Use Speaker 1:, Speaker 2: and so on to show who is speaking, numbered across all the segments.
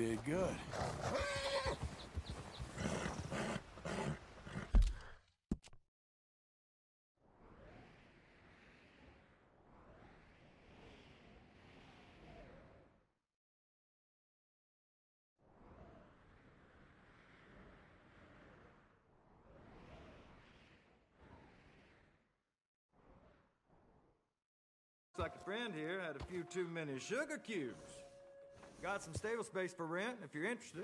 Speaker 1: did good.
Speaker 2: Looks like a friend here had a few too many sugar cubes. Got some stable space for rent if you're interested.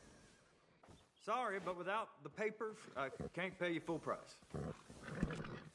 Speaker 2: Sorry, but without the papers, I can't pay you full price.